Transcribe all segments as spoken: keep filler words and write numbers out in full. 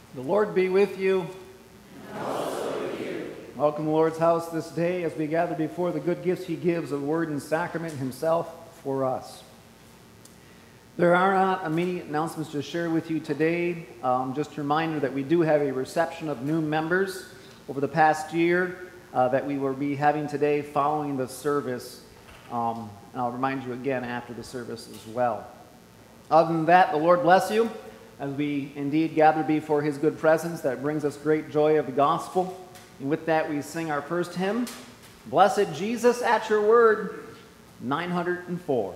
The Lord be with you. And also with you. Welcome to the Lord's house this day as we gather before the good gifts he gives of word and sacrament himself for us. There are not many announcements to share with you today. Um, just a reminder that we do have a reception of new members over the past year uh, that we will be having today following the service. Um, and I'll remind you again after the service as well. Other than that, the Lord bless you as we indeed gather before his good presence that brings us great joy of the gospel. And with that, we sing our first hymn, Blessed Jesus at Your Word, nine hundred four.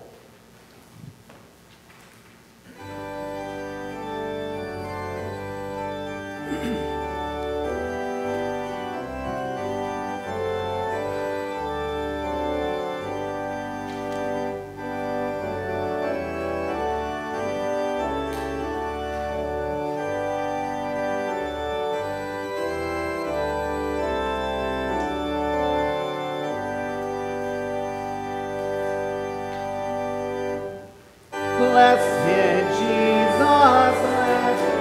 Blessed Jesus, let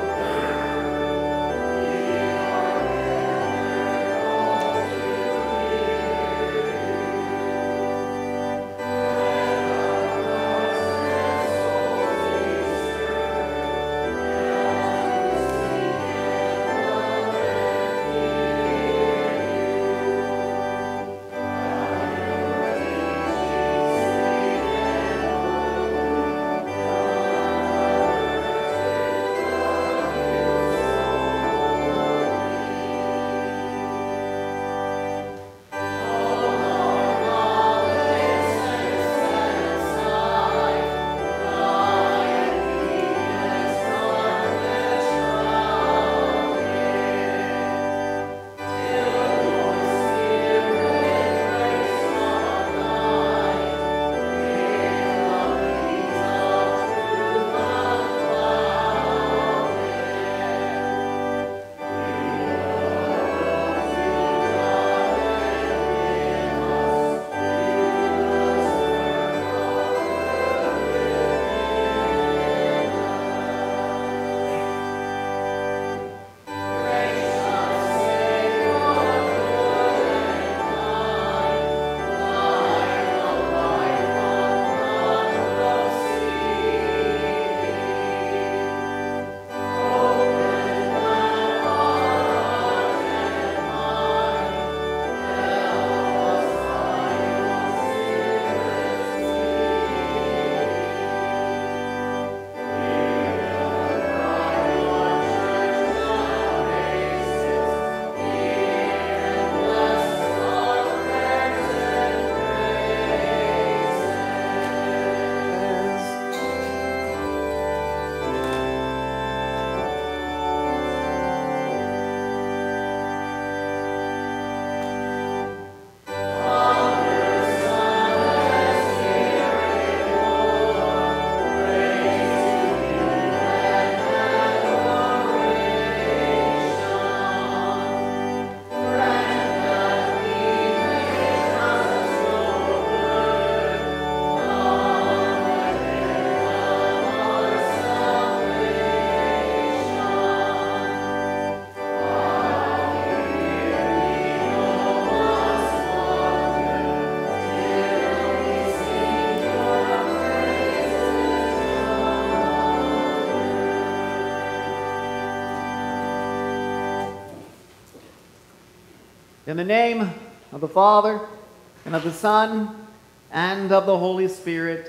in the name of the Father, and of the Son, and of the Holy Spirit.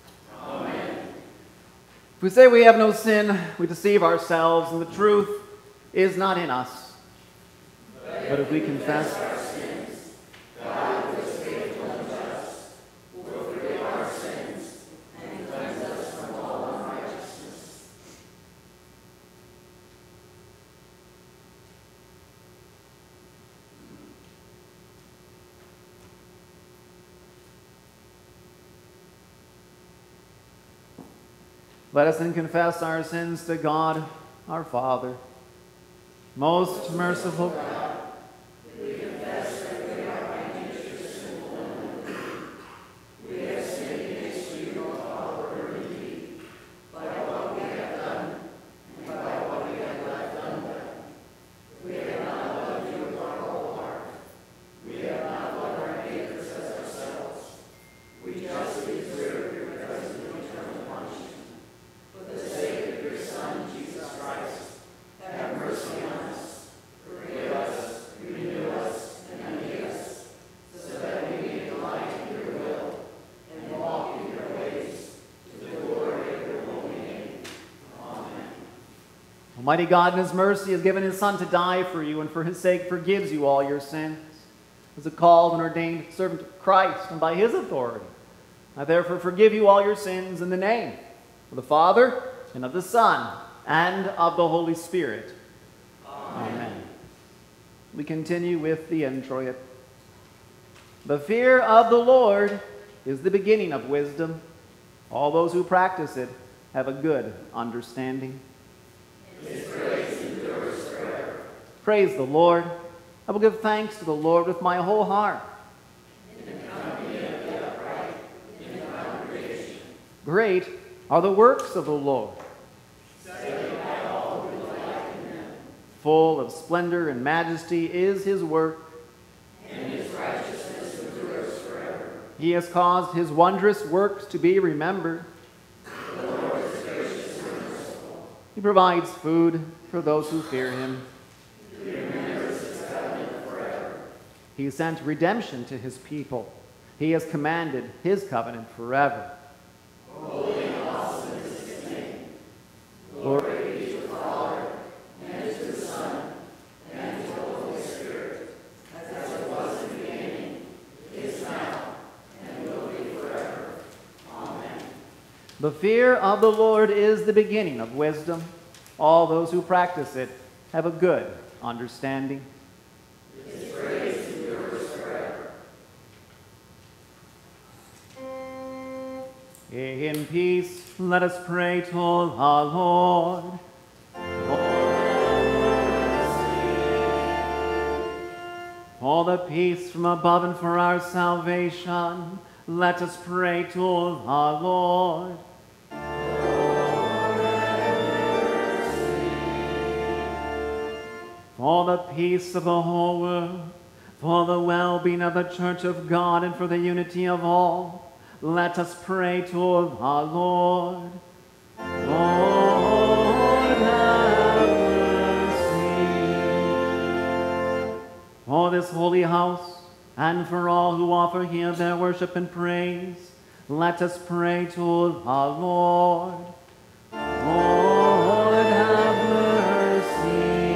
Amen. If we say we have no sin, we deceive ourselves, and the truth is not in us. But if we confess our sins, God is faithful and just, who will forgive our sins and cleanse us from all unrighteousness. Let us then confess our sins to God, our Father. Most merciful God, we confess that we are by nature sinful and unworthy. We have sinned against you in all word and deed, by what we have done, and by what we have left undone. Almighty God in his mercy has given his Son to die for you, and for his sake forgives you all your sins. As a called and ordained servant of Christ, and by his authority, I therefore forgive you all your sins in the name of the Father, and of the Son, and of the Holy Spirit. Amen. Amen. We continue with the introit. The fear of the Lord is the beginning of wisdom. All those who practice it have a good understanding. His praise endures forever. Praise the Lord. I will give thanks to the Lord with my whole heart. In the company of the upright, in the congregation. Great are the works of the Lord. Studied by all who delight in them. Full of splendor and majesty is his work. And his righteousness endures forever. He has caused his wondrous works to be remembered. The Lord is gracious and merciful. He provides food for those who fear him. He remembers his covenant forever. He sent redemption to his people. He has commanded his covenant forever. Holy and awesome is his name. Lord, Glory be to the Father, and to the Son, and to the Holy Spirit, as it was in the beginning, is now, and will be forever. Amen. the fear of the Lord is the beginning of wisdom. All those who practice it have a good understanding. His praise endures forever. In peace, let us pray to the Lord. For the peace from above and for our salvation, let us pray to the Lord. For the peace of the whole world, for the well-being of the Church of God, and for the unity of all, let us pray to the Lord. Lord, have mercy. For this holy house, and for all who offer here their worship and praise, let us pray to the Lord. Lord, have mercy.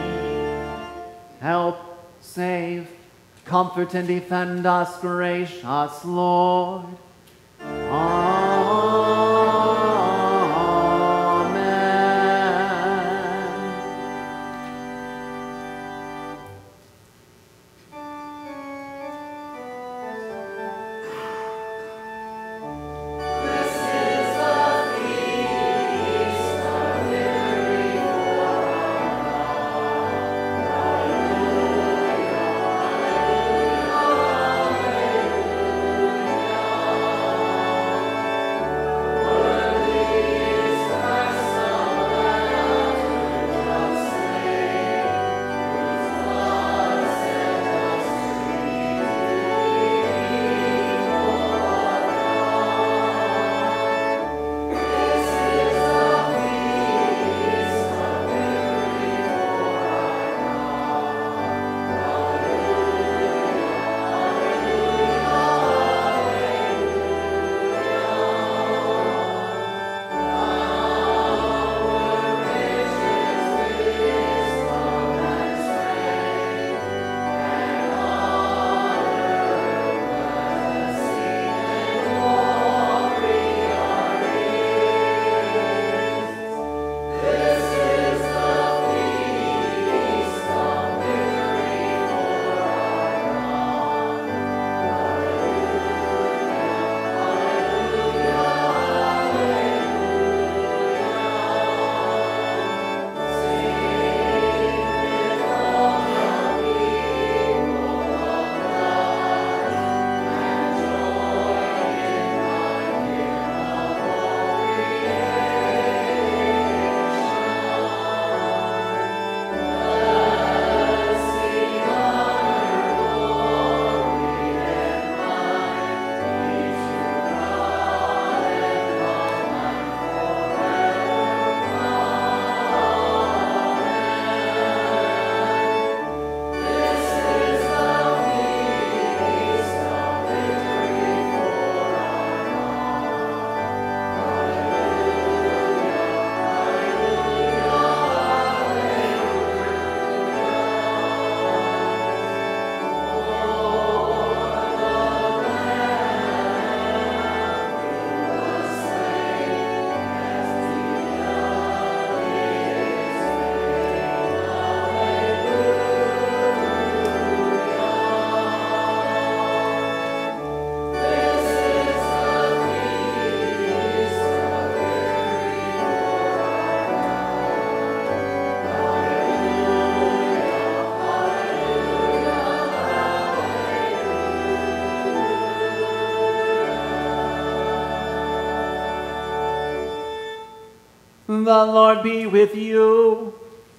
Help, save, comfort, and defend us, gracious Lord. Amen. This is the feast of victory for our God. Hallelujah, hallelujah, hallelujah. The Lord be with you.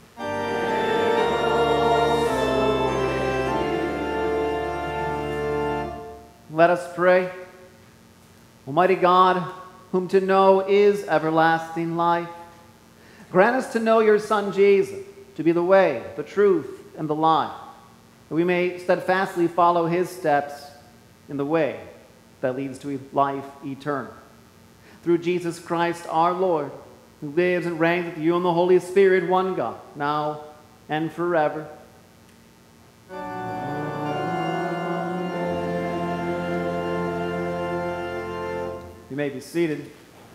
Let us pray. Almighty God, whom to know is everlasting life, grant us to know your Son Jesus, to be the way, the truth, and the life, that we may steadfastly follow his steps in the way that leads to life eternal. Through Jesus Christ our Lord, who lives and reigns with you in the Holy Spirit, one God, now and forever. You may be seated.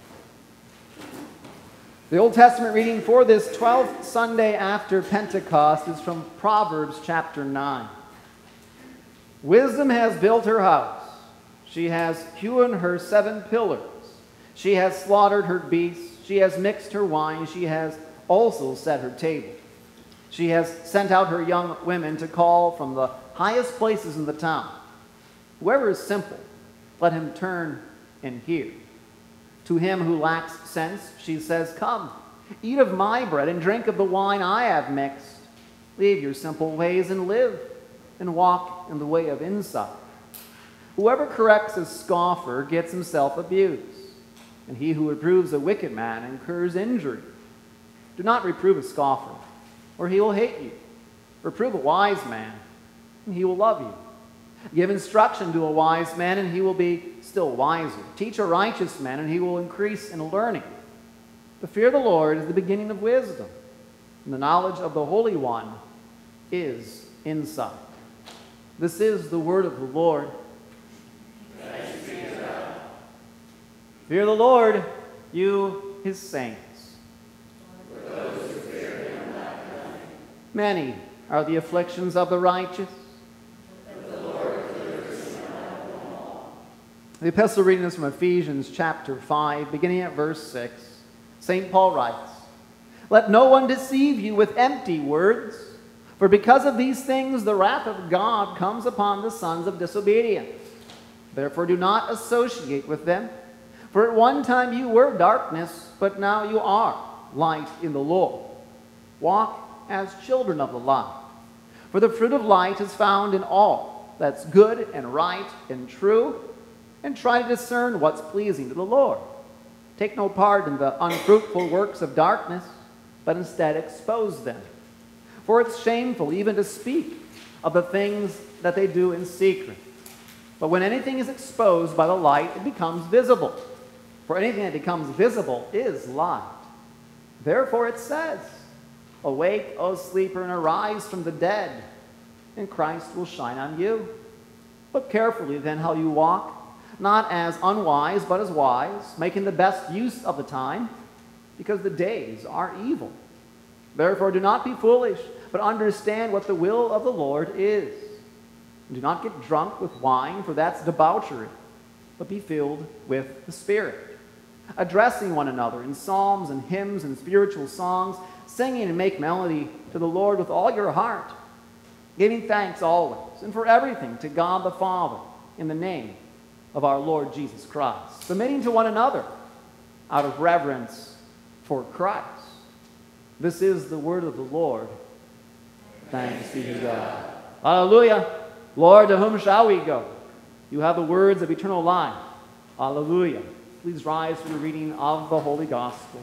The Old Testament reading for this twelfth Sunday after Pentecost is from Proverbs chapter nine. Wisdom has built her house. She has hewn her seven pillars. She has slaughtered her beasts. She has mixed her wine. She has also set her table. She has sent out her young women to call from the highest places in the town. Whoever is simple, let him turn and hear. To him who lacks sense, she says, come, eat of my bread and drink of the wine I have mixed. Leave your simple ways and live, and walk in the way of insight. Whoever corrects a scoffer gets himself abused, and he who reproves a wicked man incurs injury. Do not reprove a scoffer, or he will hate you. Reprove a wise man, and he will love you. Give instruction to a wise man, and he will be still wiser. Teach a righteous man, and he will increase in learning. The fear of the Lord is the beginning of wisdom, and the knowledge of the Holy One is insight. This is the word of the Lord. Thanks be to God. Fear the Lord, you his saints. For those who fear him lack nothing. Many are the afflictions of the righteous. The epistle reading is from Ephesians chapter five, beginning at verse six. Saint Paul writes, let no one deceive you with empty words, for because of these things the wrath of God comes upon the sons of disobedience. Therefore do not associate with them. For at one time you were darkness, but now you are light in the Lord. Walk as children of the light. For the fruit of light is found in all that's good and right and true, and try to discern what's pleasing to the Lord. Take no part in the unfruitful works of darkness, but instead expose them. For it's shameful even to speak of the things that they do in secret. But when anything is exposed by the light, it becomes visible. For anything that becomes visible is light. Therefore it says, awake, O sleeper, and arise from the dead, and Christ will shine on you. Look carefully then how you walk, not as unwise, but as wise, making the best use of the time, because the days are evil. Therefore do not be foolish, but understand what the will of the Lord is. And do not get drunk with wine, for that's debauchery, but be filled with the Spirit, addressing one another in psalms and hymns and spiritual songs, singing and make melody to the Lord with all your heart, giving thanks always and for everything to God the Father in the name of our Lord Jesus Christ, submitting to one another out of reverence for Christ. This is the word of the Lord. Thanks be to God. Hallelujah. Lord, to whom shall we go? You have the words of eternal life. Hallelujah. Please rise for the reading of the Holy Gospel.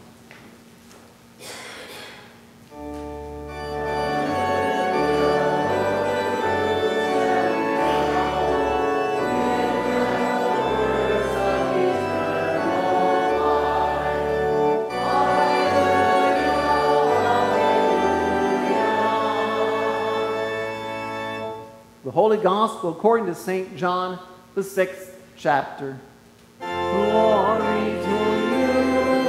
Holy Gospel according to Saint John, the sixth chapter. Glory to you,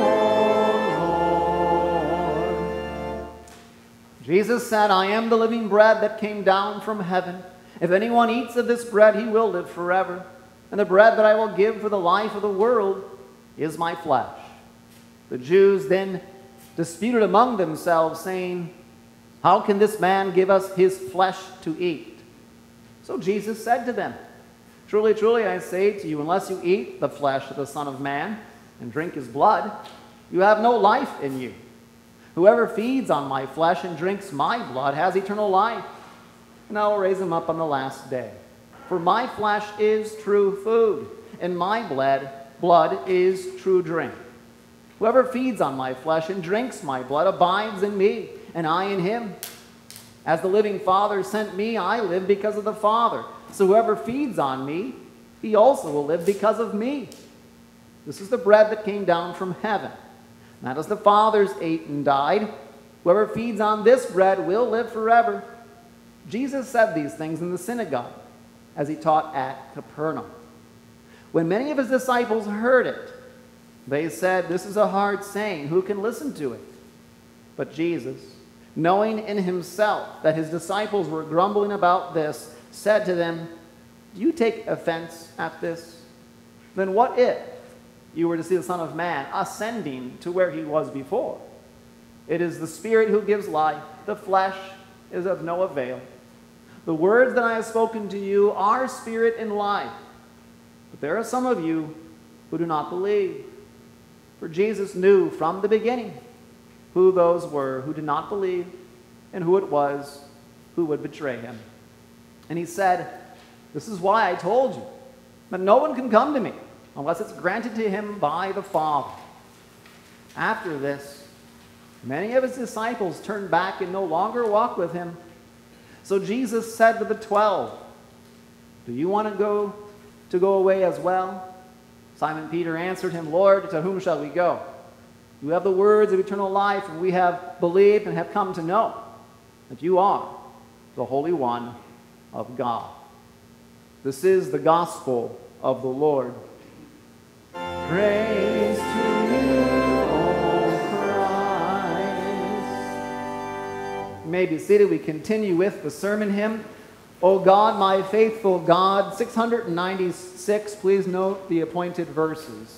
O Lord. Jesus said, I am the living bread that came down from heaven. If anyone eats of this bread, he will live forever. And the bread that I will give for the life of the world is my flesh. The Jews then disputed among themselves, saying, how can this man give us his flesh to eat? So Jesus said to them, truly, truly, I say to you, unless you eat the flesh of the Son of Man and drink his blood, You have no life in you. Whoever feeds on my flesh and drinks my blood has eternal life, and I will raise him up on the last day. For my flesh is true food, and my blood, blood is true drink. Whoever feeds on my flesh and drinks my blood abides in me, and I in him. As the living Father sent me, I live because of the Father. So whoever feeds on me, he also will live because of me. This is the bread that came down from heaven. Not as the fathers ate and died. Whoever feeds on this bread will live forever. Jesus said these things in the synagogue as he taught at Capernaum. When many of his disciples heard it, they said, "This is a hard saying. Who can listen to it?" But Jesus, knowing in himself that his disciples were grumbling about this, said to them, "Do you take offense at this? Then what if you were to see the Son of Man ascending to where he was before? It is the Spirit who gives life. The flesh is of no avail. The words that I have spoken to you are spirit and life. But there are some of you who do not believe." For Jesus knew from the beginning who those were who did not believe and who it was who would betray him. And he said, "This is why I told you that no one can come to me unless it's granted to him by the Father." After this, many of his disciples turned back and no longer walked with him. So Jesus said to the twelve, "Do you want to go to go away as well?" Simon Peter answered him, "Lord, to whom shall we go? You have the words of eternal life, and we have believed and have come to know that you are the Holy One of God." This is the gospel of the Lord. Praise to you, O Christ. You may be seated. We continue with the sermon hymn, "O God, my faithful God," six hundred ninety-six. Please note the appointed verses.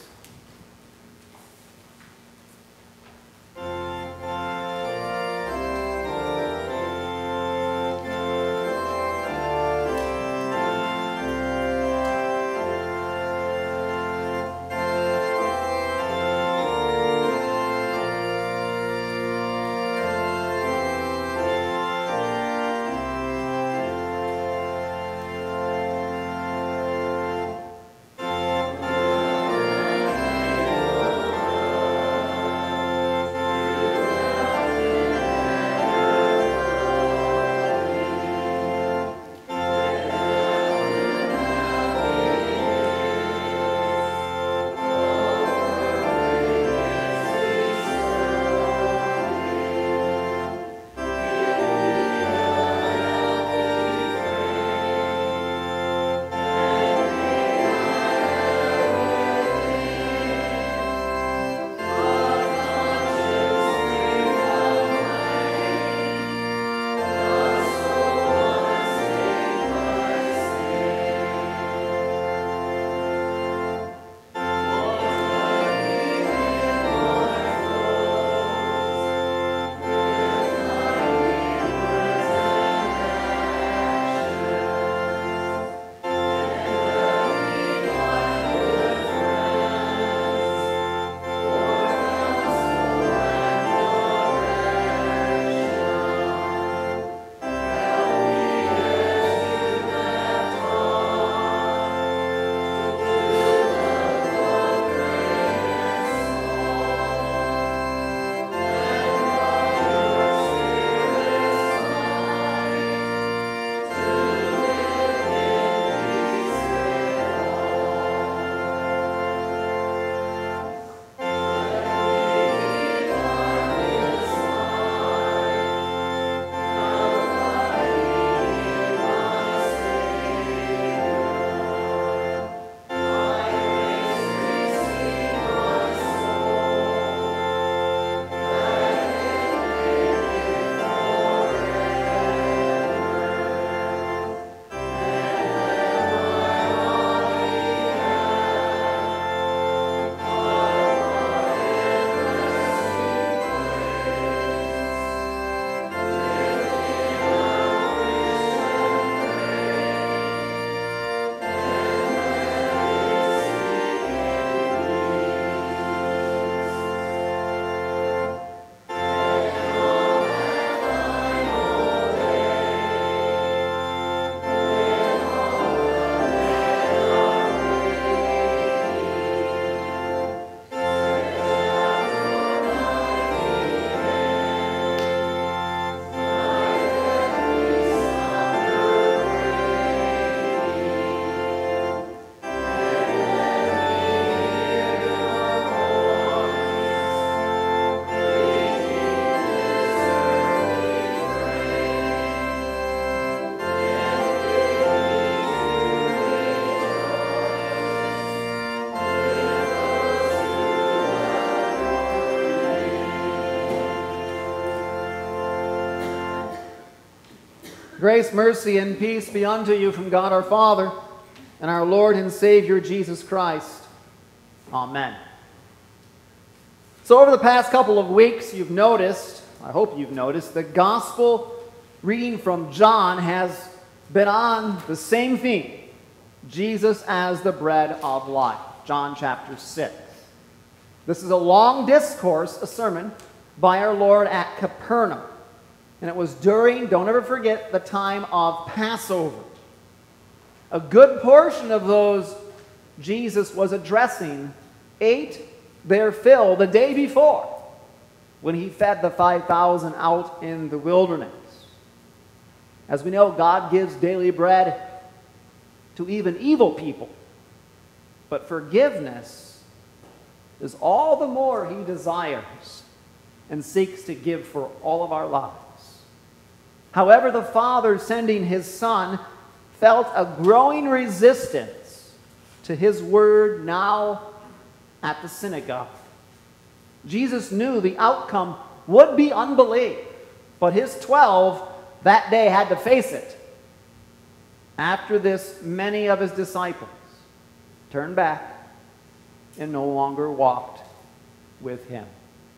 Grace, mercy, and peace be unto you from God our Father and our Lord and Savior Jesus Christ. Amen. So over the past couple of weeks, you've noticed, I hope you've noticed, the gospel reading from John has been on the same theme, Jesus as the bread of life, John chapter six. This is a long discourse, a sermon, by our Lord at Capernaum. And it was during, don't ever forget, the time of Passover. A good portion of those Jesus was addressing ate their fill the day before when he fed the five thousand out in the wilderness. As we know, God gives daily bread to even evil people. But forgiveness is all the more he desires and seeks to give for all of our lives. However, the Father sending his Son felt a growing resistance to his word now at the synagogue. Jesus knew the outcome would be unbelief, but his twelve that day had to face it. After this, many of his disciples turned back and no longer walked with him.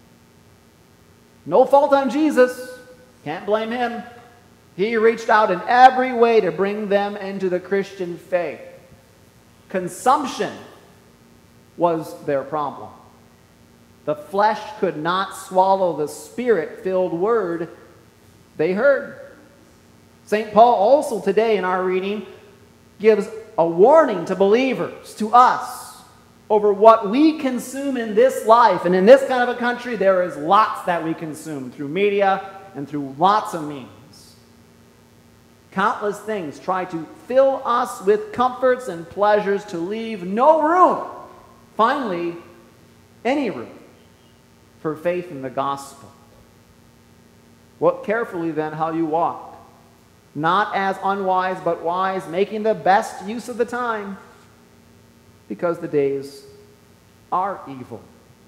No fault on Jesus. Can't blame him. He reached out in every way to bring them into the Christian faith. Consumption was their problem. The flesh could not swallow the Spirit-filled word they heard. Saint Paul also today in our reading gives a warning to believers, to us, over what we consume in this life. And in this kind of a country, there is lots that we consume through media and through lots of means. Countless things try to fill us with comforts and pleasures to leave no room, finally, any room, for faith in the gospel. Look carefully then how you walk, not as unwise but wise, making the best use of the time, because the days are evil.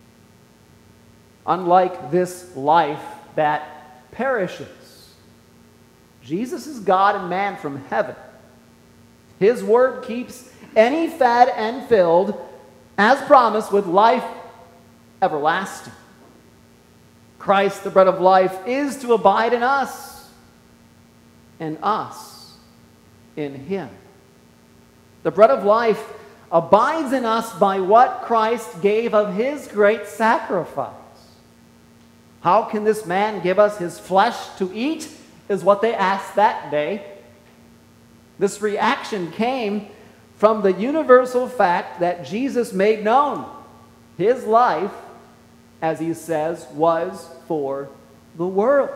Unlike this life that perishes, Jesus is God and man from heaven. His word keeps any fed and filled, as promised, with life everlasting. Christ, the bread of life, is to abide in us, and us in him. The bread of life abides in us by what Christ gave of his great sacrifice. How can this man give us his flesh to eat, is what they asked that day. This reaction came from the universal fact that Jesus made known his life, as he says, was for the world.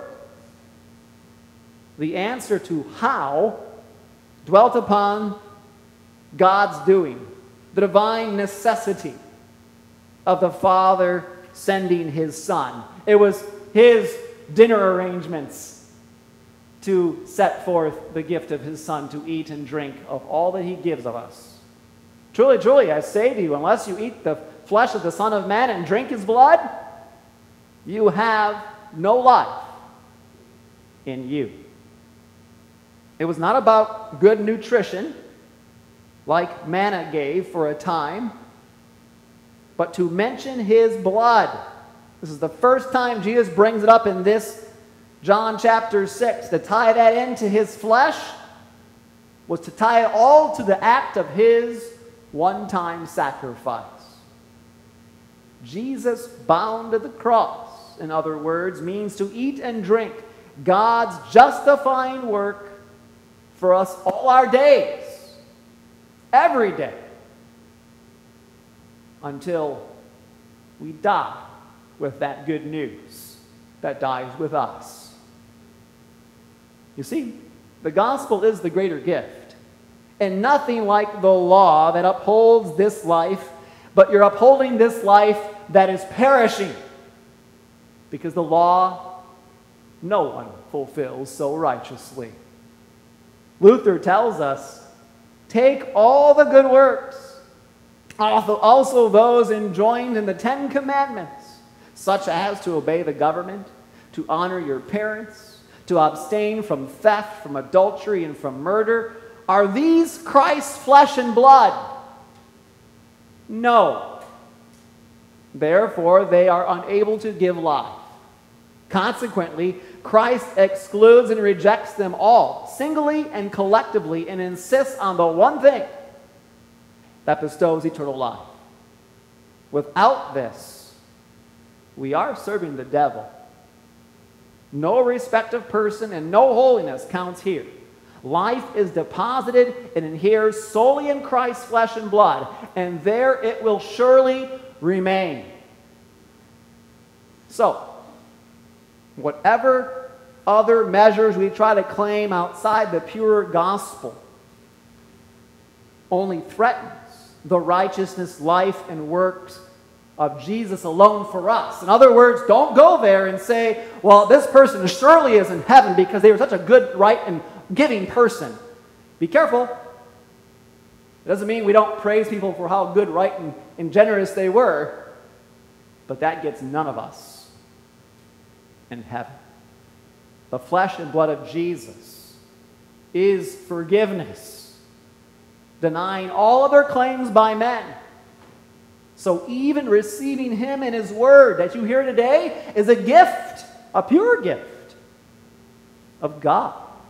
The answer to how dwelt upon God's doing, the divine necessity of the Father sending his Son. It was his dinner arrangements to set forth the gift of his Son to eat and drink of all that he gives of us. Truly, truly, I say to you, unless you eat the flesh of the Son of Man and drink his blood, you have no life in you. It was not about good nutrition, like manna gave for a time, but to mention his blood. This is the first time Jesus brings it up in this John chapter six. To tie that into his flesh was to tie it all to the act of his one-time sacrifice. Jesus bound to the cross, in other words, means to eat and drink God's justifying work for us all our days, every day, until we die with that good news that dies with us. You see, the gospel is the greater gift, and nothing like the law that upholds this life, but you're upholding this life that is perishing, because the law no one fulfills so righteously. Luther tells us, take all the good works, also those enjoined in the Ten Commandments, such as to obey the government, to honor your parents, to abstain from theft, from adultery, and from murder. Are these Christ's flesh and blood? No. Therefore, they are unable to give life. Consequently, Christ excludes and rejects them all, singly and collectively, and insists on the one thing that bestows eternal life. Without this, we are serving the devil. No respect of person and no holiness counts here. Life is deposited and adheres solely in Christ's flesh and blood, and there it will surely remain. So, whatever other measures we try to claim outside the pure gospel only threatens the righteousness, life, and works of Jesus alone for us. In other words, don't go there and say, well, this person surely is in heaven because they were such a good, right, and giving person. Be careful. It doesn't mean we don't praise people for how good, right, and, and generous they were, but that gets none of us in heaven. The flesh and blood of Jesus is forgiveness, denying all other claims by men. So even receiving him and his word that you hear today is a gift, a pure gift of God.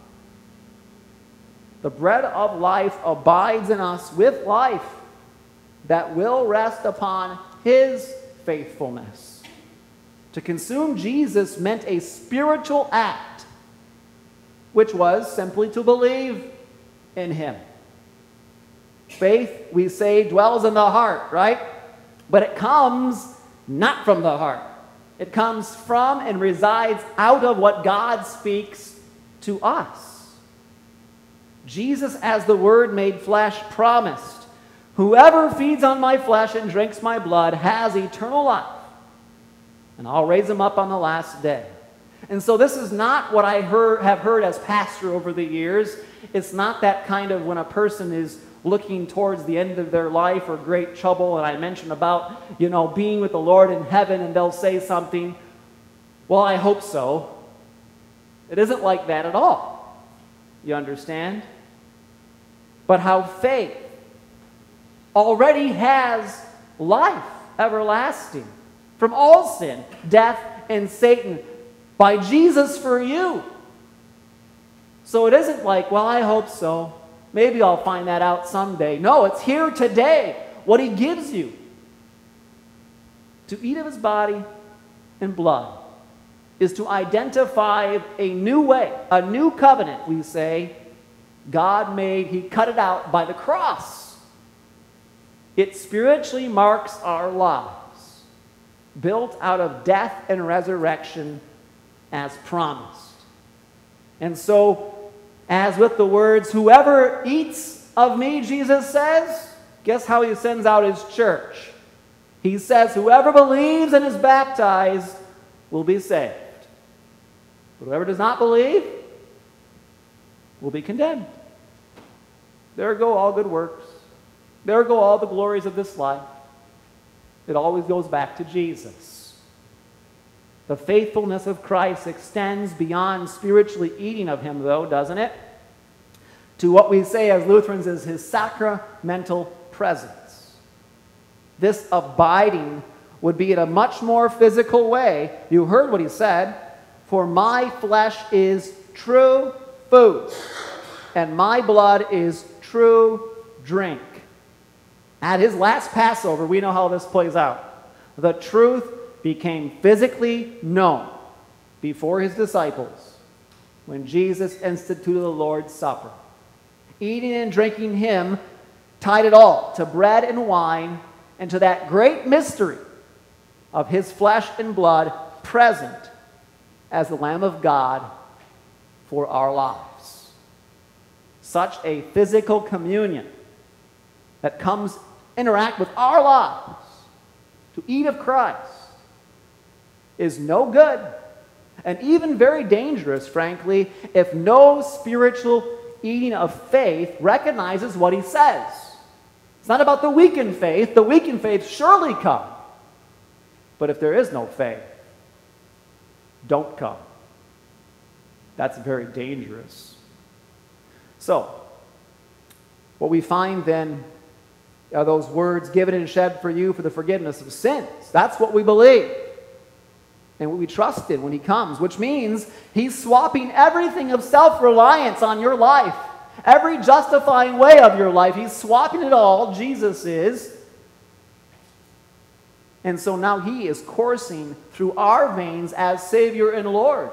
The bread of life abides in us with life that will rest upon his faithfulness. To consume Jesus meant a spiritual act, which was simply to believe in him. Faith, we say, dwells in the heart, right? But it comes not from the heart. It comes from and resides out of what God speaks to us. Jesus, as the Word made flesh, promised, "Whoever feeds on my flesh and drinks my blood has eternal life, and I'll raise him up on the last day." And so this is not what I heard, have heard as pastor over the years. It's not that kind of when a person is looking towards the end of their life or great trouble, and I mentioned about, you know, being with the Lord in heaven, and they'll say something, well, I hope so. It isn't like that at all. You understand? But how faith already has life everlasting from all sin, death, and Satan by Jesus for you. So it isn't like, well, I hope so. Maybe I'll find that out someday. No, it's here today, what he gives you. To eat of his body and blood is to identify a new way, a new covenant, we say, God made, he cut it out by the cross. It spiritually marks our lives, built out of death and resurrection as promised. And so, as with the words, whoever eats of me, Jesus says, guess how he sends out his church? He says, whoever believes and is baptized will be saved. But whoever does not believe will be condemned. There go all good works. There go all the glories of this life. It always goes back to Jesus. The faithfulness of Christ extends beyond spiritually eating of him, though, doesn't it? To what we say as Lutherans is his sacramental presence. This abiding would be in a much more physical way. You heard what he said, for my flesh is true food, and my blood is true drink. At his last Passover, we know how this plays out. The truth became physically known before his disciples when Jesus instituted the Lord's Supper. Eating and drinking him tied it all to bread and wine and to that great mystery of his flesh and blood present as the Lamb of God for our lives. Such a physical communion that comes interact with our lives to eat of Christ is no good, and even very dangerous, frankly, if no spiritual eating of faith recognizes what he says. It's not about the weak in faith. The weak in faith surely come. But if there is no faith, don't come. That's very dangerous. So, what we find then are those words, given and shed for you for the forgiveness of sins. That's what we believe and what we trust in when he comes, which means he's swapping everything of self-reliance on your life. Every justifying way of your life, he's swapping it all. Jesus is. And so now he is coursing through our veins as Savior and Lord.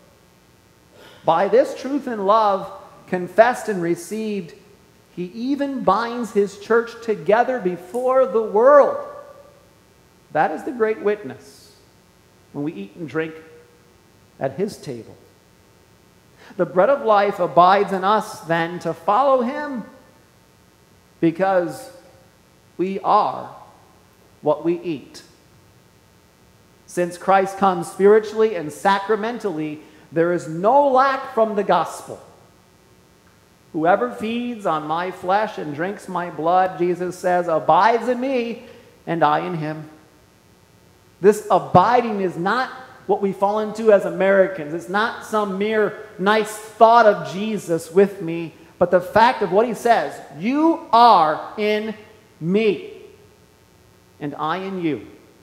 By this truth and love, confessed and received, he even binds his church together before the world. That is the great witness when we eat and drink at his table. The bread of life abides in us then to follow him because we are what we eat. Since Christ comes spiritually and sacramentally, there is no lack from the gospel. Whoever feeds on my flesh and drinks my blood, Jesus says, abides in me and I in him. This abiding is not what we fall into as Americans. It's not some mere nice thought of Jesus with me, but the fact of what he says, you are in me and I in you.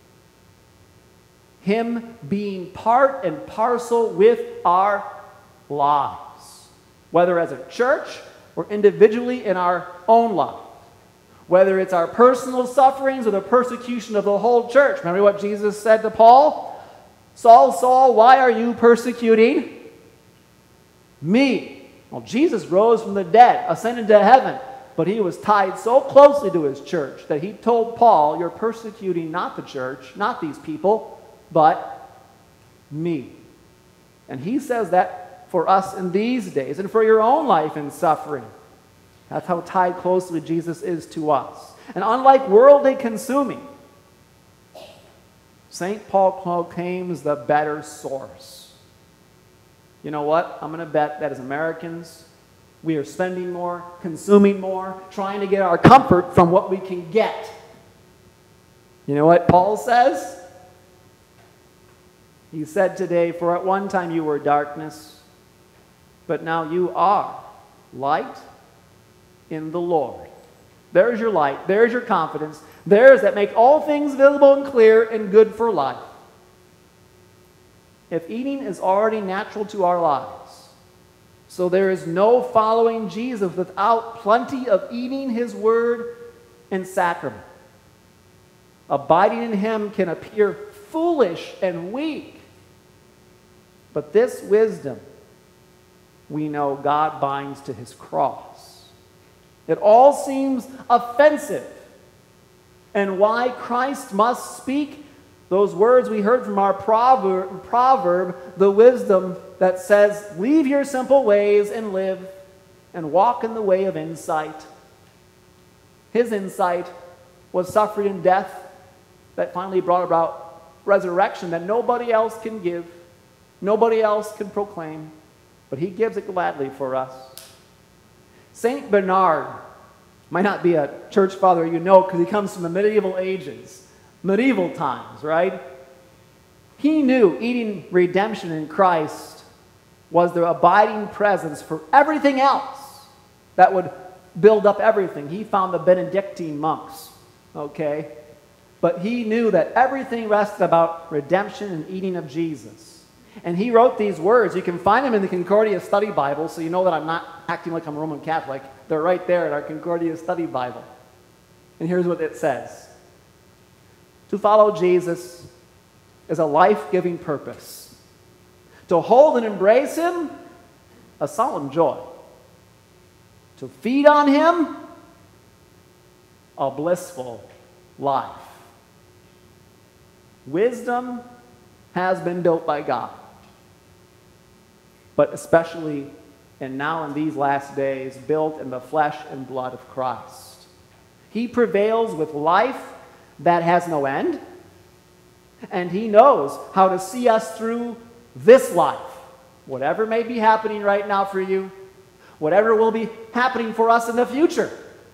Him being part and parcel with our lives, whether as a church or individually in our own life. Whether it's our personal sufferings or the persecution of the whole church. Remember what Jesus said to Paul? Saul, Saul, why are you persecuting me? Well, Jesus rose from the dead, ascended to heaven, but he was tied so closely to his church that he told Paul, you're persecuting not the church, not these people, but me. And he says that for us in these days and for your own life in suffering. That's how tied closely Jesus is to us. And unlike worldly consuming, Saint Paul proclaims the better source. You know what? I'm going to bet that as Americans, we are spending more, consuming more, trying to get our comfort from what we can get. You know what Paul says? He said today, for at one time you were darkness, but now you are light in the Lord. There's your light. There's your confidence. There's that make all things visible and clear and good for life. If eating is already natural to our lives, so there is no following Jesus without plenty of eating his word and sacrament. Abiding in him can appear foolish and weak, but this wisdom we know God binds to his cross. It all seems offensive. And why Christ must speak those words we heard from our proverb, proverb, the wisdom that says, leave your simple ways and live and walk in the way of insight. His insight was suffering and death that finally brought about resurrection that nobody else can give, nobody else can proclaim, but he gives it gladly for us. Saint Bernard might not be a church father you know because he comes from the medieval ages, medieval times, right? He knew eating redemption in Christ was the abiding presence for everything else that would build up everything. He found the Benedictine monks, okay? But he knew that everything rested about redemption and eating of Jesus. And he wrote these words. You can find them in the Concordia Study Bible, so you know that I'm not acting like I'm a Roman Catholic. They're right there in our Concordia Study Bible. And here's what it says. To follow Jesus is a life-giving purpose. To hold and embrace him, a solemn joy. To feed on him, a blissful life. Wisdom has been built by God. But especially, and now in these last days, built in the flesh and blood of Christ. He prevails with life that has no end, and he knows how to see us through this life. Whatever may be happening right now for you, whatever will be happening for us in the future,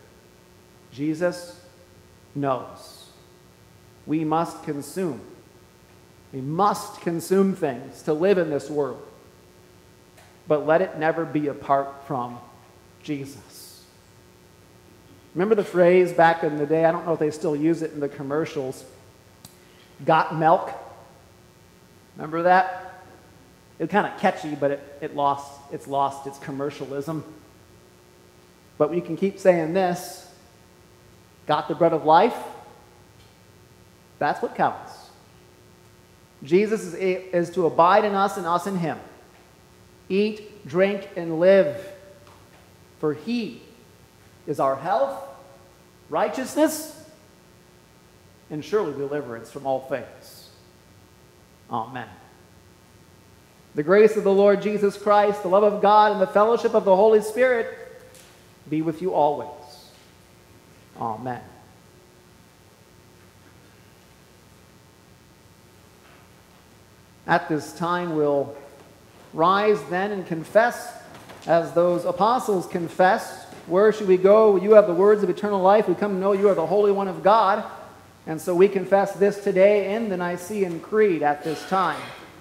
Jesus knows. We must consume. We must consume things to live in this world. but let it never be apart from Jesus. Remember the phrase back in the day, I don't know if they still use it in the commercials, got milk? Remember that? It was kind of catchy, but it, it lost, it's lost its commercialism. But we can keep saying this, got the bread of life? That's what counts. Jesus is, is to abide in us and us in him. Eat, drink, and live. For he is our health, righteousness, and surely deliverance from all things. Amen. The grace of the Lord Jesus Christ, the love of God, and the fellowship of the Holy Spirit be with you always. Amen. At this time, we'll rise then and confess as those apostles confessed. Where should we go? You have the words of eternal life. We come to know you are the Holy One of God. And so we confess this today in the Nicene Creed at this time.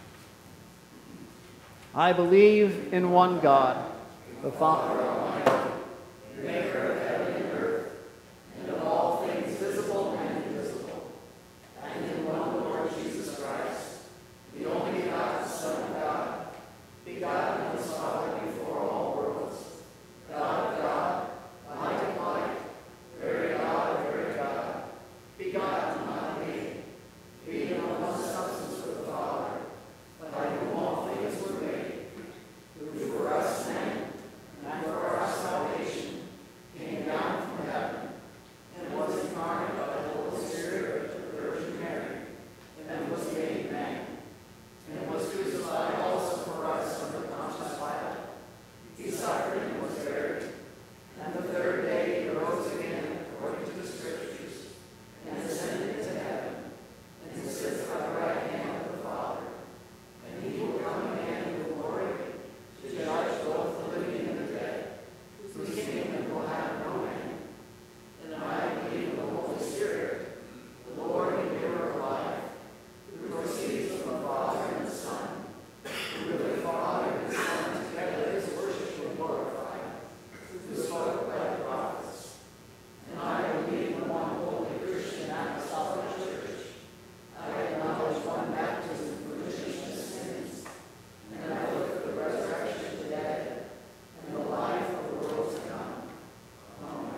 I believe in one God, the Father Almighty, maker of heaven and earth, and of all things visible and invisible, and in one Lord Jesus Christ, the only begotten Son of God, begotten of his Father before all worlds, God of God, light of light, very God of very God, begotten, not made, being of one substance with the Father, by whom all things were made, who for us men, and for our salvation, came down from heaven, and was incarnate by the Holy Spirit of the Virgin Mary, and was made man, and was crucified also for us under Pontius Pilate. He suffered and was buried, and the third day he rose again according to the Scriptures, and ascended into heaven, and sits at the right hand of the Father. And he will come again with glory to judge both the living and the dead, whose kingdom will have no end. And I believe in the Holy Spirit, the Lord and giver of life, who proceeds from the Father and the Son, who with the Father and the Son together is worshipped and glorified, who spoke by the prophets. And I believe in one holy Christian apostolic church. I acknowledge one baptism for remission of sins, and I look for the resurrection of the dead and the life of the world to come. Amen.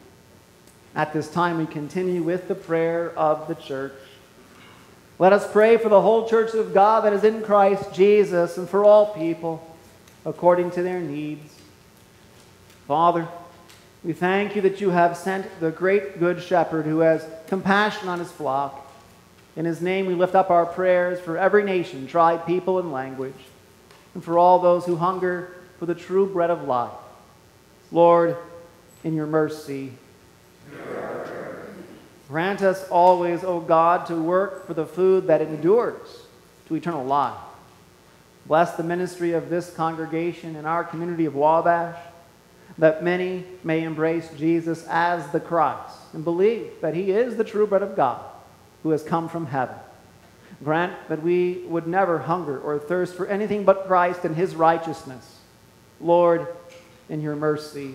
At this time, we continue with the prayer of the church. Let us pray for the whole church of God that is in Christ Jesus, and for all people according to their needs. Father, we thank you that you have sent the great good shepherd who has compassion on his flock. In his name we lift up our prayers for every nation, tribe, people, and language, and for all those who hunger for the true bread of life. Lord, in your mercy, grant us always, O God, to work for the food that endures to eternal life. Bless the ministry of this congregation and our community of Wabash, that many may embrace Jesus as the Christ and believe that he is the true bread of God who has come from heaven. Grant that we would never hunger or thirst for anything but Christ and his righteousness. Lord, in your mercy,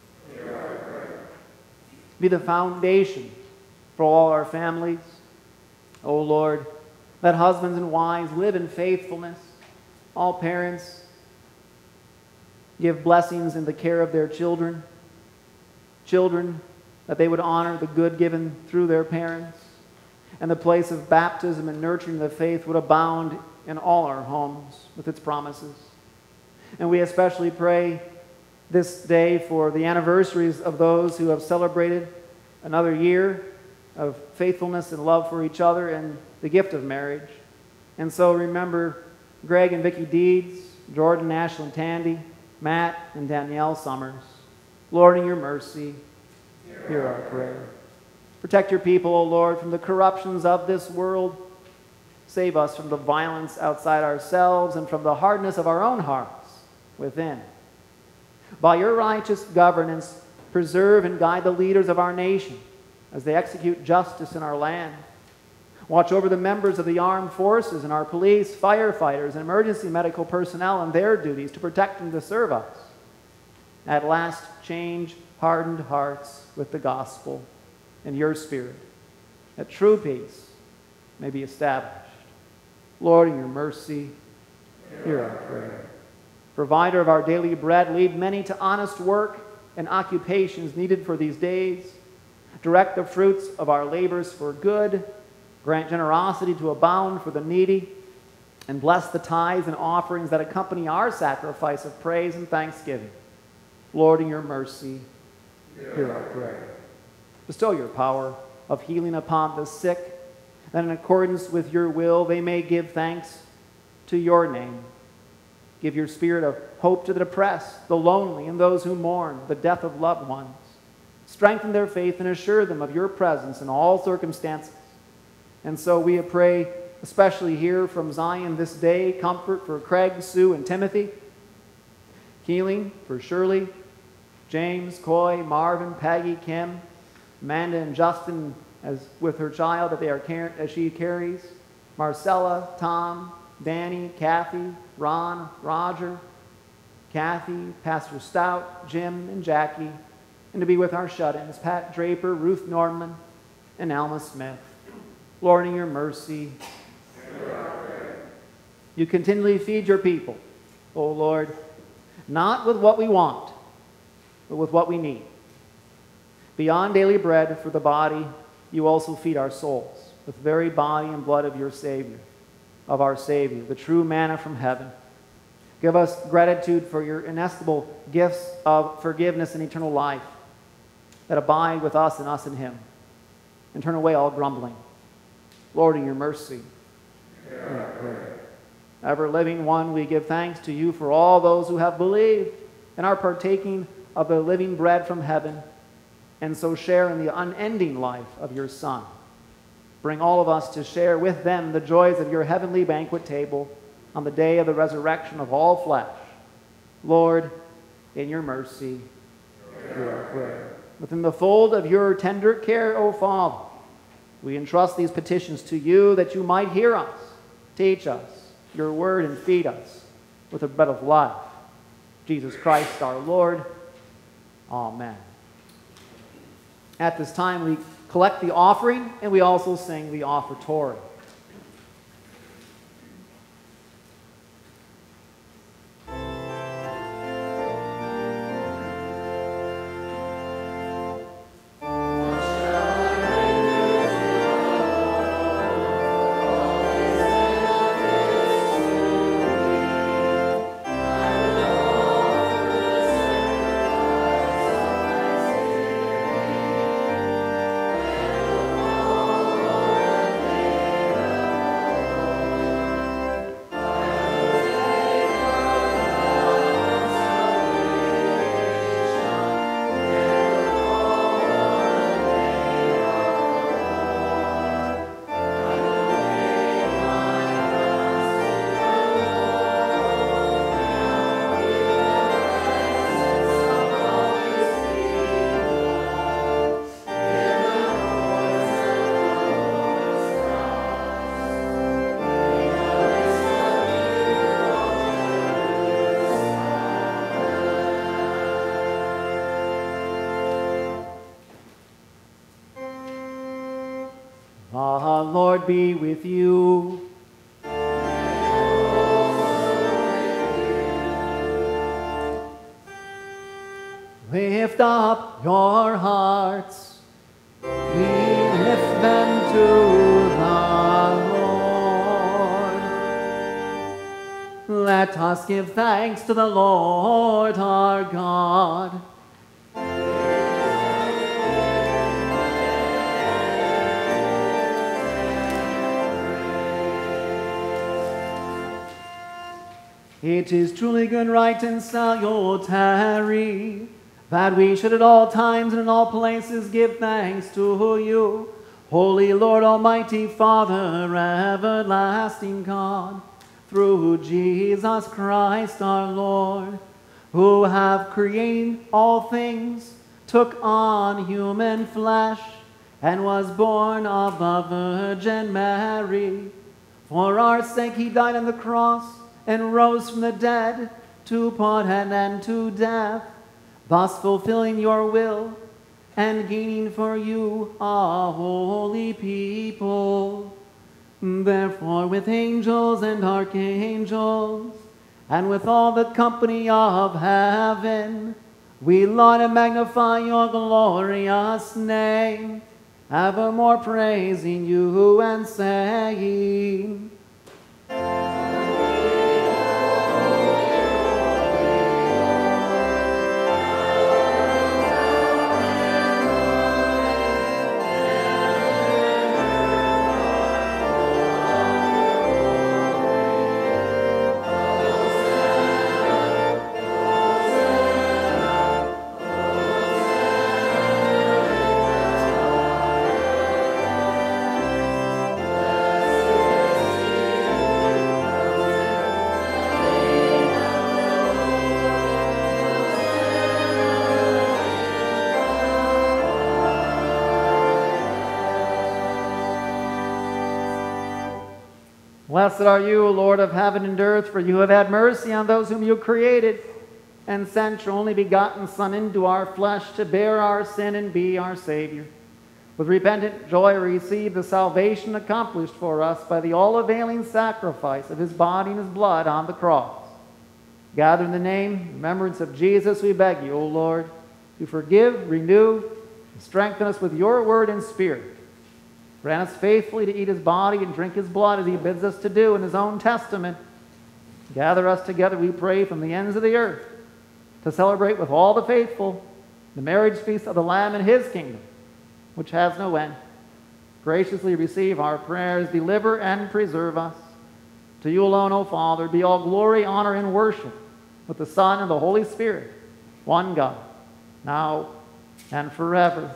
be the foundation for all our families. O Lord, let husbands and wives live in faithfulness. All parents give blessings in the care of their children. Children, that they would honor the good given through their parents. And the place of baptism and nurturing the faith would abound in all our homes with its promises. And we especially pray this day for the anniversaries of those who have celebrated another year of faithfulness and love for each other and the gift of marriage. And so remember Greg and Vicki Deeds, Jordan, Ashlyn, Tandy, Matt, and Danielle Summers. Lord, in your mercy, hear our prayer. Protect your people, O Lord, from the corruptions of this world. Save us from the violence outside ourselves and from the hardness of our own hearts within. By your righteous governance, preserve and guide the leaders of our nation as they execute justice in our land. Watch over the members of the armed forces and our police, firefighters, and emergency medical personnel and their duties to protect and to serve us. At last, change hardened hearts with the gospel and your Spirit, that true peace may be established. Lord, in your mercy, hear our prayer. Provider of our daily bread, lead many to honest work and occupations needed for these days. Direct the fruits of our labors for good. Grant generosity to abound for the needy. And bless the tithes and offerings that accompany our sacrifice of praise and thanksgiving. Lord, in your mercy, hear our prayer. Bestow your power of healing upon the sick, that in accordance with your will they may give thanks to your name. Give your spirit of hope to the depressed, the lonely, and those who mourn the death of loved ones. Strengthen their faith and assure them of your presence in all circumstances. And so we pray, especially here from Zion this day, comfort for Craig, Sue, and Timothy. Healing for Shirley, James, Coy, Marvin, Peggy, Kim, Amanda, and Justin as with her child that they are car- as she carries. Marcella, Tom, Danny, Kathy, Ron, Roger, Kathy, Pastor Stout, Jim, and Jackie, and to be with our shut-ins, Pat Draper, Ruth Norman, and Alma Smith. Lord, in your mercy, you continually feed your people, O Lord, not with what we want, but with what we need. Beyond daily bread for the body, you also feed our souls with the very body and blood of your Savior, of our Savior, the true manna from heaven. Give us gratitude for your inestimable gifts of forgiveness and eternal life that abide with us and us in him, and turn away all grumbling. Lord, in your mercy, hear our prayer. Ever living one, we give thanks to you for all those who have believed and are partaking of the living bread from heaven, and so share in the unending life of your Son. Bring all of us to share with them the joys of your heavenly banquet table on the day of the resurrection of all flesh. Lord, in your mercy, hear our prayer. Within the fold of your tender care, O Father, we entrust these petitions to you that you might hear us, teach us your word, and feed us with the bread of life. Jesus Christ our Lord. Amen. At this time, we collect the offering, and we also sing the offertory. The Lord be with you. Lift up your hearts. We lift them to the Lord. Let us give thanks to the Lord our God. It is truly good, right, and salutary that we should at all times and in all places give thanks to you, Holy Lord, Almighty Father, everlasting God, through Jesus Christ our Lord, who have created all things, took on human flesh, and was born of the Virgin Mary. For our sake he died on the cross, and rose from the dead, to put an end to death, thus fulfilling your will, and gaining for you a holy people. Therefore, with angels and archangels, and with all the company of heaven, we laud and magnify your glorious name, evermore praising you and saying, Blessed are you, O Lord of heaven and earth, for you have had mercy on those whom you created, and sent your only begotten Son into our flesh to bear our sin and be our Savior. With repentant joy receive the salvation accomplished for us by the all-availing sacrifice of his body and his blood on the cross. Gather in the name, remembrance of Jesus, we beg you, O Lord, to forgive, renew, and strengthen us with your word and spirit. Grant us faithfully to eat his body and drink his blood as he bids us to do in his own testament. Gather us together, we pray, from the ends of the earth to celebrate with all the faithful the marriage feast of the Lamb in his kingdom, which has no end. Graciously receive our prayers, deliver and preserve us. To you alone, O Father, be all glory, honor, and worship with the Son and the Holy Spirit, one God, now and forever.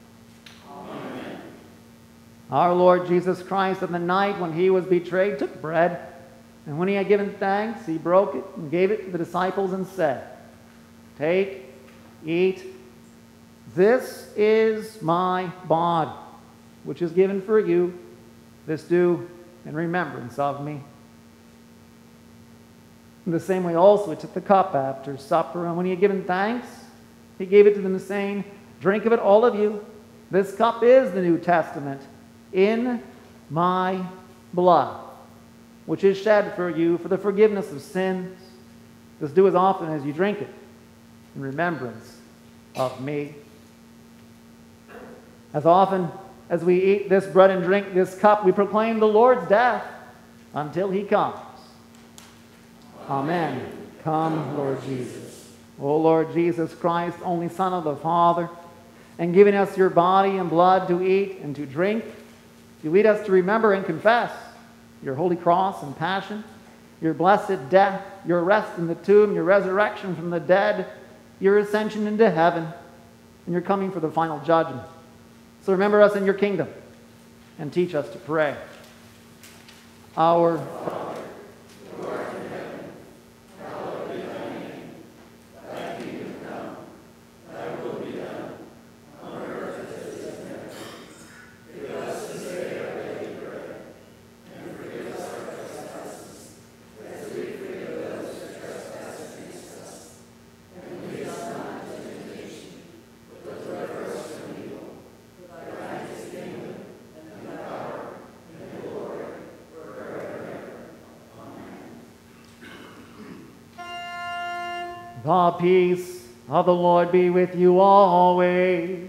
Our Lord Jesus Christ, on the night when he was betrayed, took bread, and when he had given thanks, he broke it and gave it to the disciples and said, "Take, eat. This is my body, which is given for you. This do in remembrance of me." In the same way also he took the cup after supper, and when he had given thanks, he gave it to them, saying, "Drink of it, all of you. This cup is the New Testament in my blood, which is shed for you for the forgiveness of sins. This do as often as you drink it in remembrance of me." As often as we eat this bread and drink this cup, we proclaim the Lord's death until he comes. Amen. Come, Lord Jesus. O Lord Jesus Christ, only Son of the Father, and giving us your body and blood to eat and to drink, you lead us to remember and confess your holy cross and passion, your blessed death, your rest in the tomb, your resurrection from the dead, your ascension into heaven, and your coming for the final judgment. So remember us in your kingdom and teach us to pray. Our Father, who art in heaven, hallowed be thy name. Thy kingdom come, thy will be done, on earth as it is in heaven. Give us this day our daily bread, and forgive us our trespasses, as we forgive those who trespass against us. And lead us not into temptation, but deliver us from evil. For thine is the kingdom, and the power, and the glory, forever and ever. Amen. The peace of the Lord be with you always.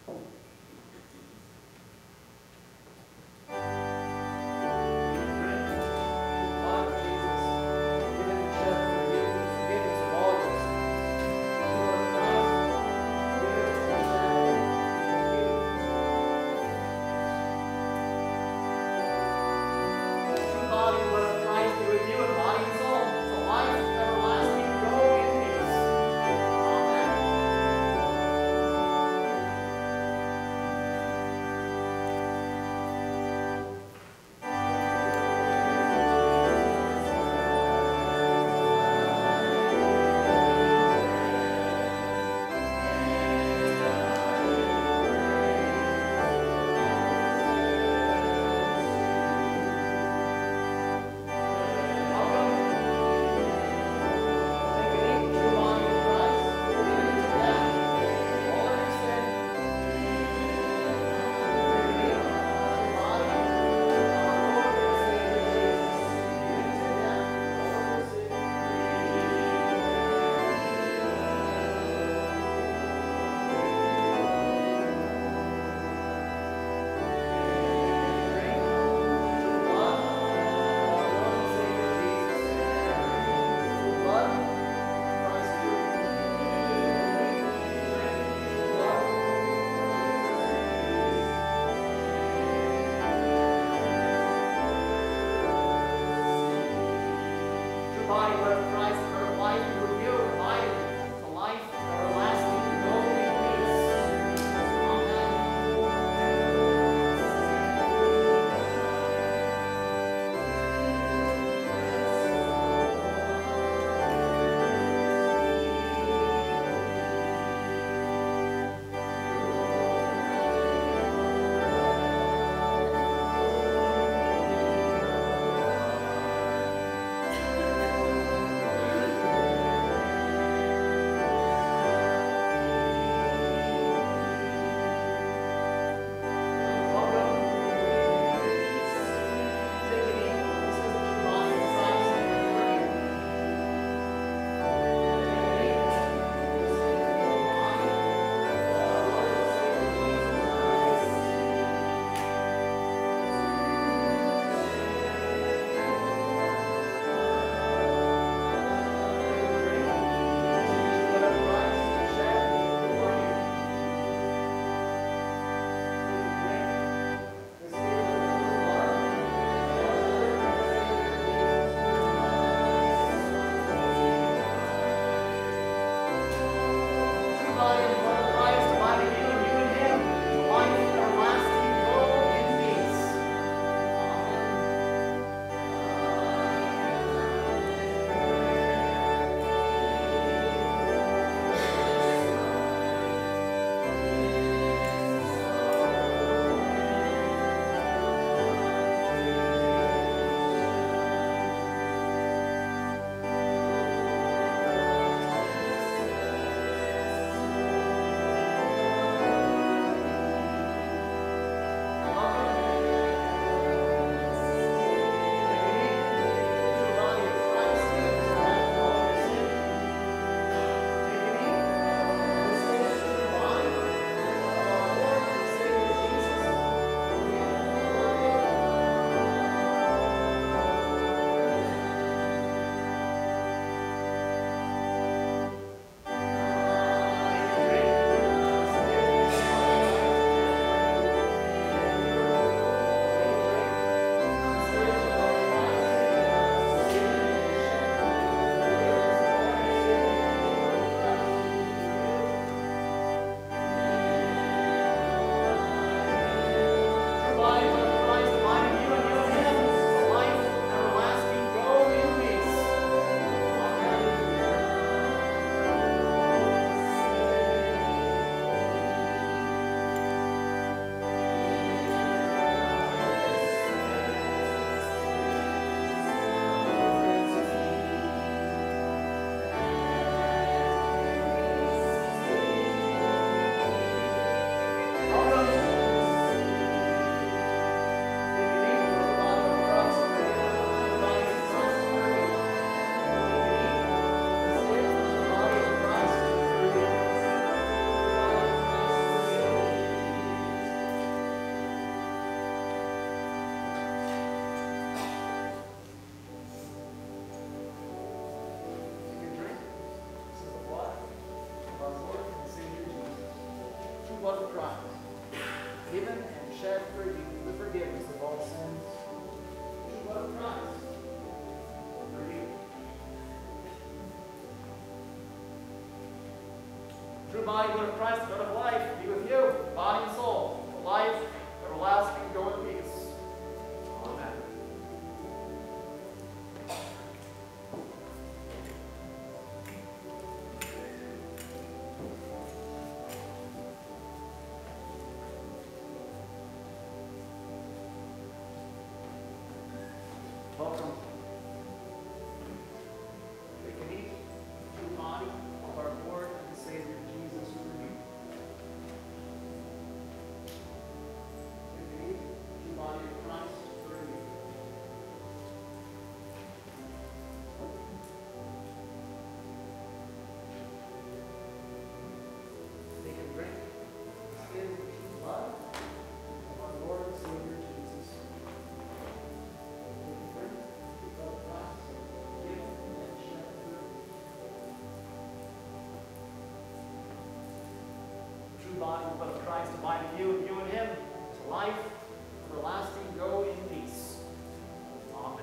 Thank given and shed for you the forgiveness of all sins. The blood of Christ for you. True body, blood of Christ, blood of life, be with you, body and soul, life, everlasting, go in peace. Amen. Welcome. We can eat the true body of our Lord and Savior Jesus for you. We can eat the true body of Christ for you. They can drink the skin and blood of our Lord and Savior Jesus. True body and blood of Christ abide in you, and you in him, to life, everlasting, go in peace. Amen.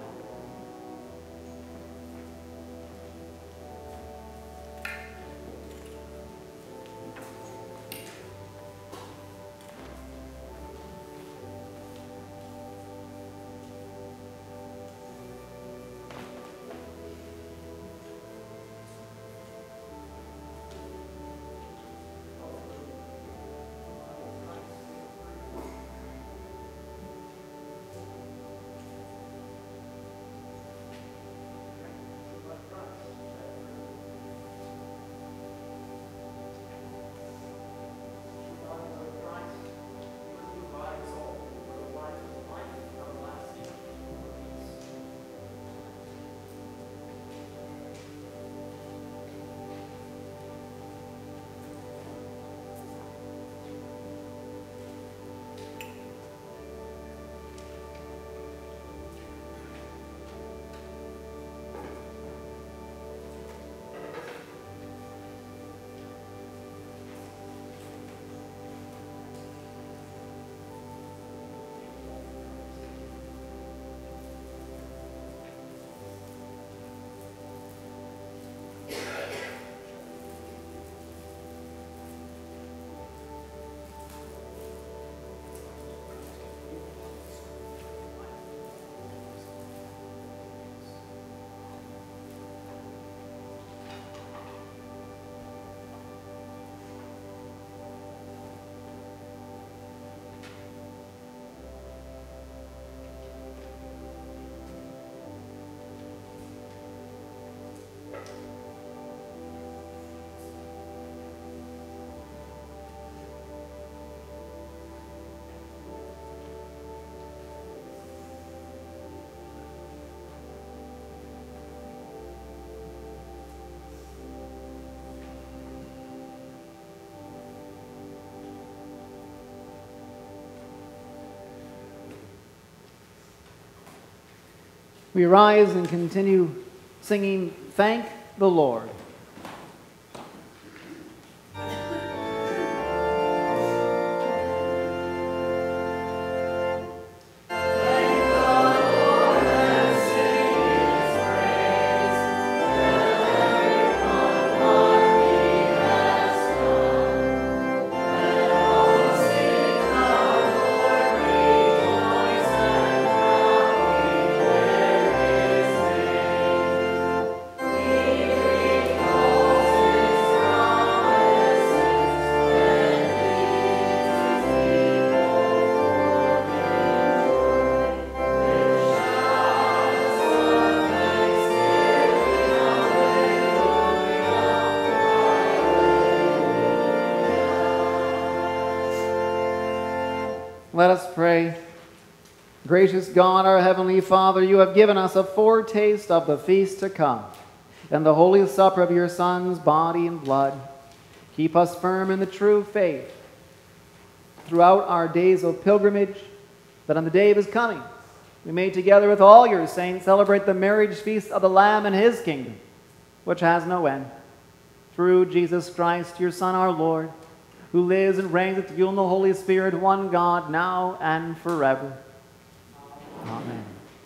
We rise and continue singing, Thank the Lord. Let us pray. Gracious God, our Heavenly Father, you have given us a foretaste of the feast to come and the holy supper of your Son's body and blood. Keep us firm in the true faith throughout our days of pilgrimage, that on the day of his coming we may together with all your saints celebrate the marriage feast of the Lamb and his kingdom, which has no end. Through Jesus Christ, your Son, our Lord, who lives and reigns with you in the Holy Spirit, one God, now and forever. Amen.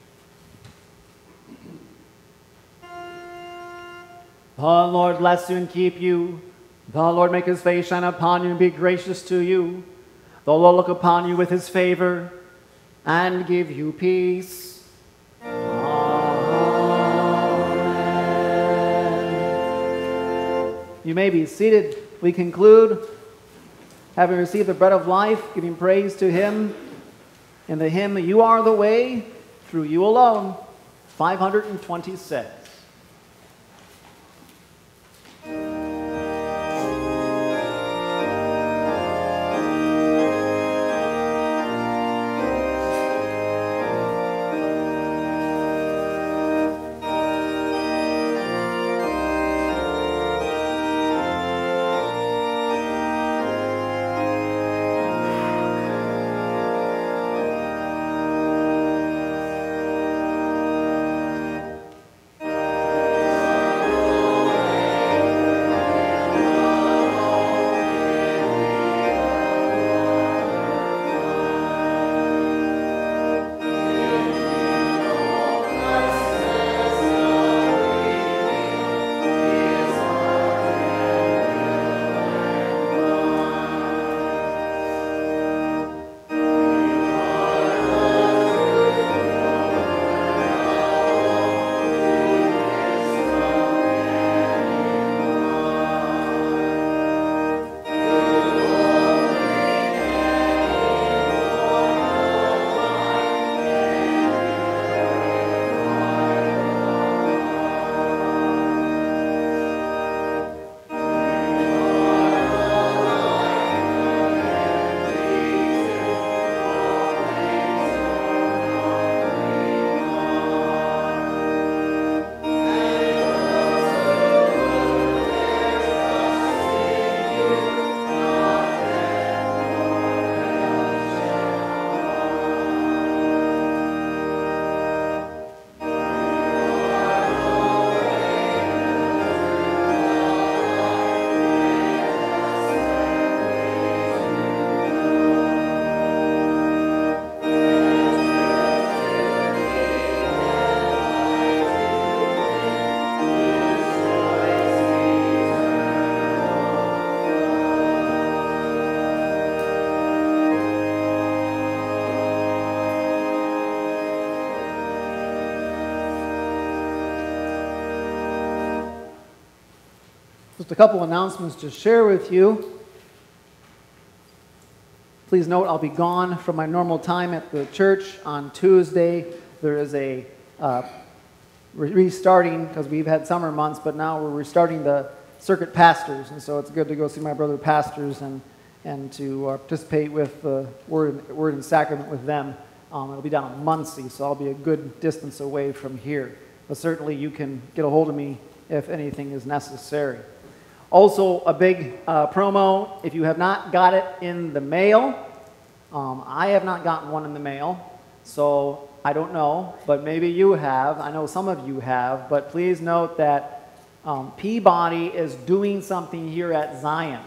The Lord bless you and keep you. The Lord make his face shine upon you and be gracious to you. The Lord look upon you with his favor and give you peace. Amen. You may be seated. We conclude, having received the bread of life, giving praise to him in the hymn, You Are the Way, Through You Alone, five hundred twenty-six. Just a couple announcements to share with you. Please note I'll be gone from my normal time at the church on Tuesday. There is a uh, re restarting, because we've had summer months, but now we're restarting the circuit pastors, and so it's good to go see my brother pastors and, and to uh, participate with the word, word and sacrament with them. Um, it'll be down in Muncie, so I'll be a good distance away from here. But certainly you can get a hold of me if anything is necessary. Also, a big uh, promo, if you have not got it in the mail, um, I have not gotten one in the mail, so I don't know, but maybe you have. I know some of you have, but please note that um, Peabody is doing something here at Zion,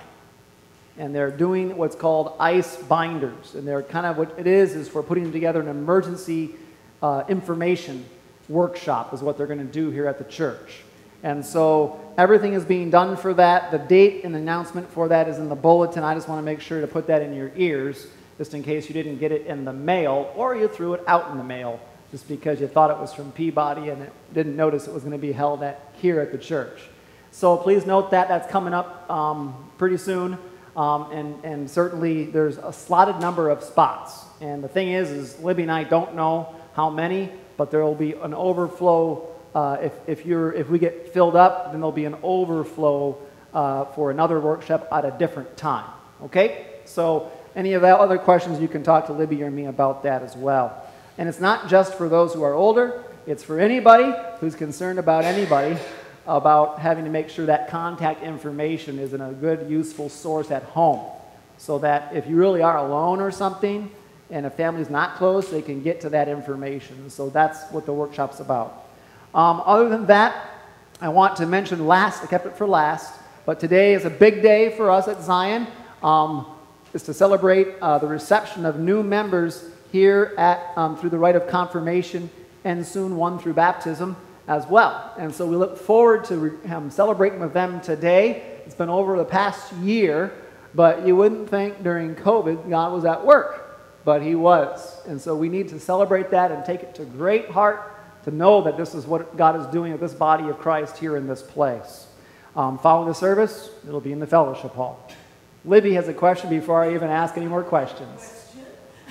and they're doing what's called ice binders, and they're kind of what it is is for putting together an emergency uh, information workshop is what they're going to do here at the church. And so everything is being done for that. The date and announcement for that is in the bulletin. I just want to make sure to put that in your ears, just in case you didn't get it in the mail or you threw it out in the mail just because you thought it was from Peabody and it didn't notice it was going to be held at here at the church. So please note that that's coming up um, pretty soon. Um, and, and certainly there's a slotted number of spots. And the thing is, is Libby and I don't know how many, but there will be an overflow. Uh, if, if, you're, if we get filled up, then there'll be an overflow uh, for another workshop at a different time. Okay? So any of that other questions, you can talk to Libby or me about that as well. And it's not just for those who are older. It's for anybody who's concerned about anybody about having to make sure that contact information is in a good, useful source at home. So that if you really are alone or something, and a family's not close, they can get to that information. So that's what the workshop's about. Um, other than that, I want to mention last, I kept it for last, but today is a big day for us at Zion. um, is to celebrate uh, the reception of new members here at um, through the rite of confirmation, and soon one through baptism as well. And so we look forward to re- um, celebrating with them today. It's been over the past year, but you wouldn't think during COVID God was at work, but he was. And so we need to celebrate that and take it to great heart to know that this is what God is doing with this body of Christ here in this place. Um, following the service, it'll be in the fellowship hall. Libby has a question before I even ask any more questions. Question.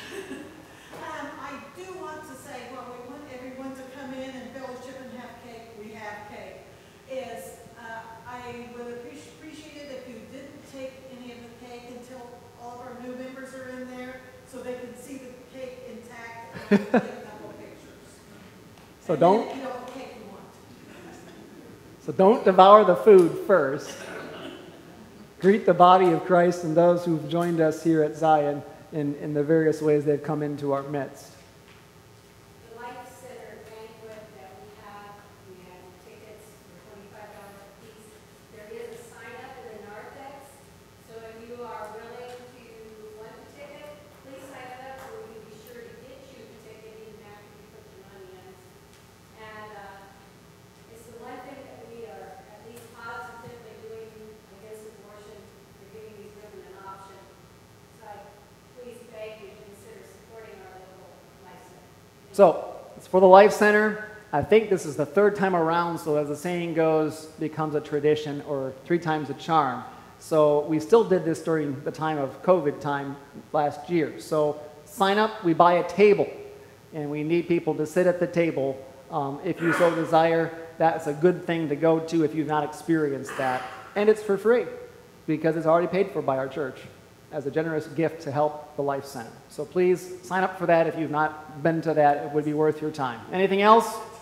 um, I do want to say, well, we want everyone to come in and fellowship and have cake. We have cake. Is uh, I would appreciate appreciate it if you didn't take any of the cake until all of our new members are in there, so they can see the cake intact and take a couple pictures. So and don't. Then eat all the cake you want. So don't devour the food first. Greet the body of Christ and those who've joined us here at Zion in, in the various ways they've come into our midst. The Life Center banquet that we have, we have tickets for twenty-five dollars a piece. There is a sign up in the narthex, so if you are willing to want a ticket, please sign up so we can be sure to get you a ticket even after you put your money in. And uh, it's the one thing that we are at least positively doing against abortion, for giving these women an option. So I please beg you to consider supporting our local Life Center. So it's for the Life Center. I think this is the third time around, so as the saying goes, becomes a tradition, or three times a charm. So we still did this during the time of COVID time last year. So sign up, we buy a table, and we need people to sit at the table. Um, if you so desire, that's a good thing to go to if you've not experienced that. And it's for free, because it's already paid for by our church as a generous gift to help the Life Center. So please sign up for that if you've not been to that. It would be worth your time. Anything else?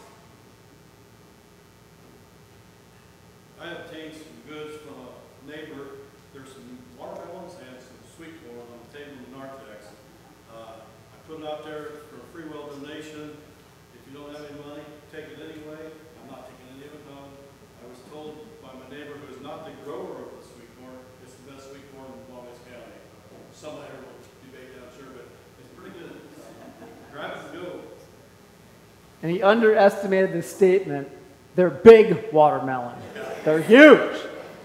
I obtained some goods from a neighbor. There's some watermelons and some sweet corn on the table in the narthex. Uh, I put it out there for a free will donation. If you don't have any money, take it anyway. I'm not taking any of it home. I was told by my neighbor, who is not the grower of the sweet corn, it's the best sweet corn in Wabash County. Some later will debate that, I'm sure, but it's pretty good. Grab it and go. And he underestimated the statement. They're big watermelon. They're huge.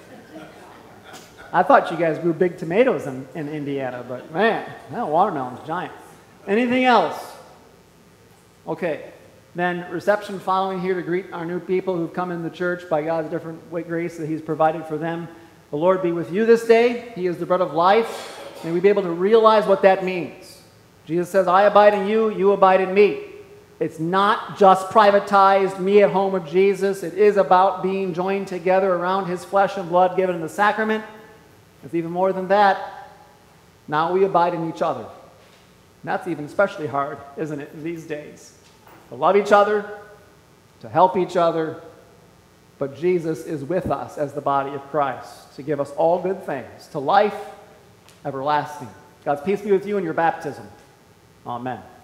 I thought you guys grew big tomatoes in, in Indiana, but man, that watermelon's giant. Anything else? Okay. Then reception following here to greet our new people who've come in the church by God's different grace that he's provided for them. The Lord be with you this day. He is the bread of life. May we be able to realize what that means. Jesus says, I abide in you, you abide in me. It's not just privatized, me at home with Jesus. It is about being joined together around his flesh and blood given in the sacrament. It's even more than that. Now we abide in each other. And that's even especially hard, isn't it, these days? To love each other, to help each other, but Jesus is with us as the body of Christ to give us all good things, to life everlasting. God's peace be with you in your baptism. Amen.